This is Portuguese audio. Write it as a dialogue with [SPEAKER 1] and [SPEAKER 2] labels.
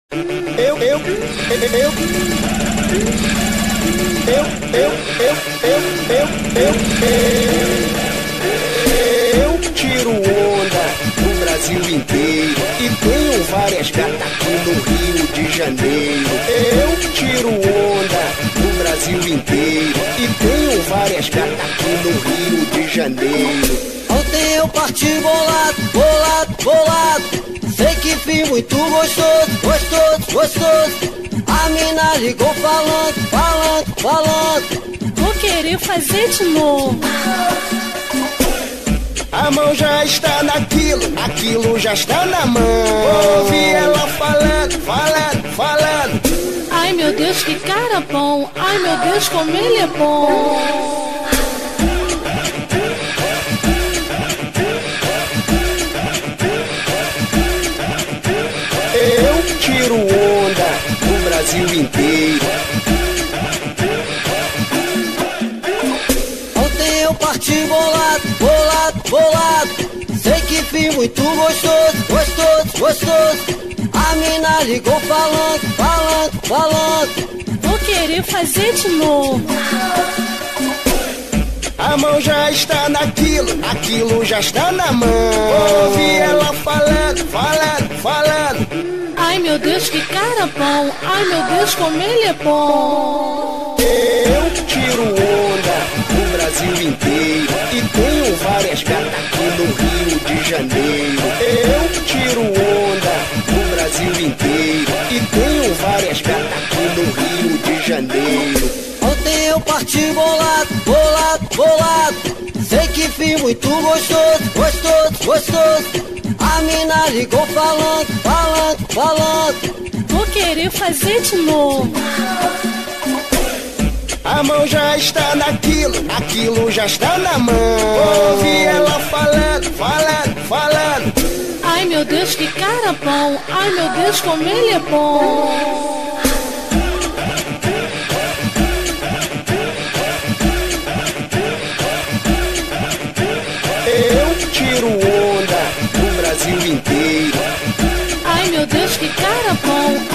[SPEAKER 1] Eu tiro onda no Brasil inteiro e tenho várias gatas aqui no Rio de Janeiro. Eu tiro onda no Brasil inteiro e tenho várias gatas aqui no Rio de Janeiro.
[SPEAKER 2] Ontem eu parti bolado, bolado, bolado. Sei que fiz muito gostoso, gostoso, gostoso. A mina ligou falando, falando, falando.
[SPEAKER 3] Vou querer fazer de novo.
[SPEAKER 1] A mão já está naquilo, aquilo já está na mão. Ouvi ela falando, falando, falando.
[SPEAKER 3] Ai meu Deus, que cara bom. Ai meu Deus, como ele é bom.
[SPEAKER 1] Eu tiro onda no Brasil inteiro.
[SPEAKER 2] Ontem eu parti bolado, bolado, bolado. Sei que fiz muito gostoso, gostoso, gostoso. A mina ligou falando, falando, falando.
[SPEAKER 3] Vou querer fazer de novo.
[SPEAKER 1] A mão já está naquilo, aquilo já está na mão. Ouvi ela falando, falando, falando.
[SPEAKER 3] Ai meu Deus, que cara bom. Ai meu Deus, como ele é bom.
[SPEAKER 1] Eu tiro onda no Brasil inteiro e tenho várias gatas aqui no Rio de Janeiro. Eu tiro onda no Brasil inteiro e tenho várias gatas aqui no Rio de Janeiro.
[SPEAKER 2] Ontem eu parti bolado, bolado, bolado. Sei que fiz muito gostoso, gostoso, gostoso. A mina ligou falando, falando, falando.
[SPEAKER 3] Vou querer fazer de novo.
[SPEAKER 1] A mão já está naquilo, aquilo já está na mão. Ouvi ela falando, falando, falando.
[SPEAKER 3] Ai meu Deus, que cara bom. Ai meu Deus, como ele é bom.
[SPEAKER 1] Eu tiro onda no Brasil inteiro.
[SPEAKER 3] Ai meu Deus, que cara bom.